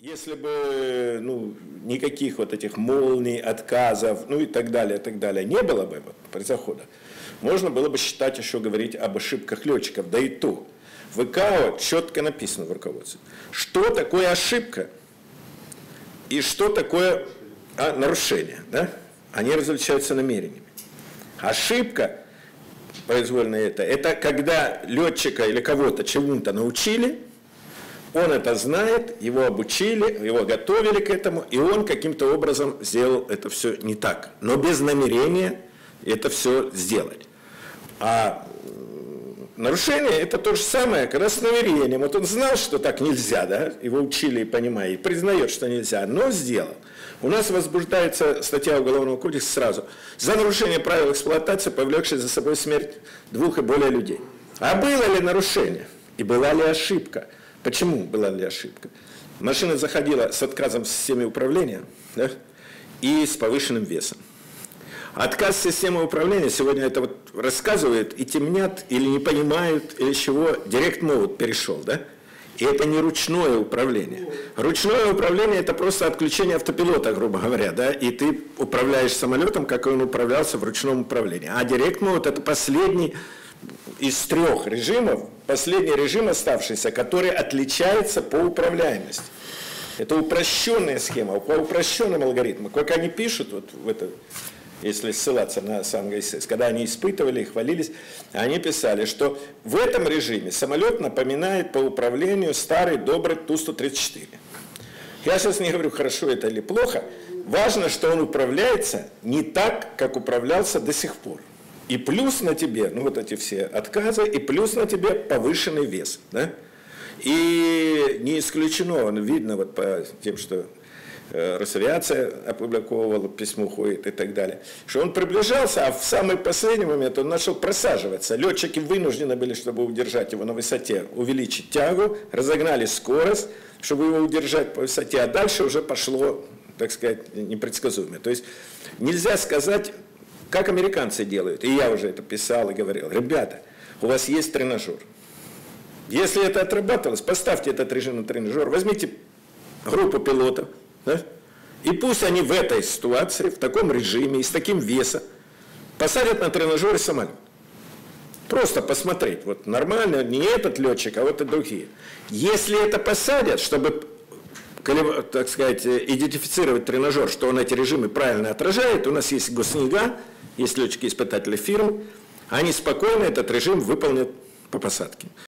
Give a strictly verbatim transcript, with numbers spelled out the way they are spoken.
Если бы ну, никаких вот этих молний, отказов, ну и так далее, и так далее, не было бы при заходах, можно было бы считать еще говорить об ошибках летчиков, да и то. В ИКАО четко написано в руководстве, что такое ошибка и что такое а, нарушение. Да? Они различаются намерениями. Ошибка, произвольная это, это когда летчика или кого-то чему-то научили, он это знает, его обучили, его готовили к этому, и он каким-то образом сделал это все не так. Но без намерения это все сделать. А нарушение – это то же самое, когда с намерением. Вот он знал, что так нельзя, да? Его учили и понимает, и признает, что нельзя, но сделал. У нас возбуждается статья Уголовного кодекса сразу. За нарушение правил эксплуатации, повлекшей за собой смерть двух и более людей. А было ли нарушение? И была ли ошибка? Почему была ли ошибка? Машина заходила с отказом в системе управления, да, и с повышенным весом. Отказ системы управления, сегодня это вот рассказывают и темнят, или не понимают, или чего, Direct Mode перешел, да? И это не ручное управление. Ручное управление – это просто отключение автопилота, грубо говоря, да, и ты управляешь самолетом, как он управлялся в ручном управлении. А Direct Mode – это последний из трех режимов, последний режим оставшийся, который отличается по управляемости. Это упрощенная схема, по упрощенным алгоритмам. Как они пишут, вот в это, если ссылаться на сам ГСС, когда они испытывали и хвалились, они писали, что в этом режиме самолет напоминает по управлению старый добрый Ту сто тридцать четыре. Я сейчас не говорю, хорошо это или плохо, важно, что он управляется не так, как управлялся до сих пор. И плюс на тебе, ну вот эти все отказы, и плюс на тебе повышенный вес. Да? И не исключено, видно вот по тем, что э, Росавиация опубликовывала, письмо ходит и так далее, что он приближался, а в самый последний момент он начал просаживаться. Летчики вынуждены были, чтобы удержать его на высоте, увеличить тягу, разогнали скорость, чтобы его удержать по высоте, а дальше уже пошло, так сказать, непредсказуемо. То есть нельзя сказать, как американцы делают, и я уже это писал и говорил, ребята, у вас есть тренажер. Если это отрабатывалось, поставьте этот режим на тренажер, возьмите группу пилотов, да, и пусть они в этой ситуации, в таком режиме и с таким весом посадят на тренажер самолет. Просто посмотреть, вот нормально, не этот летчик, а вот и другие. Если это посадят, чтобы, так сказать, идентифицировать тренажер, что он эти режимы правильно отражает, у нас есть госнига, есть летчики-испытатели фирм, они спокойно этот режим выполнят по посадке.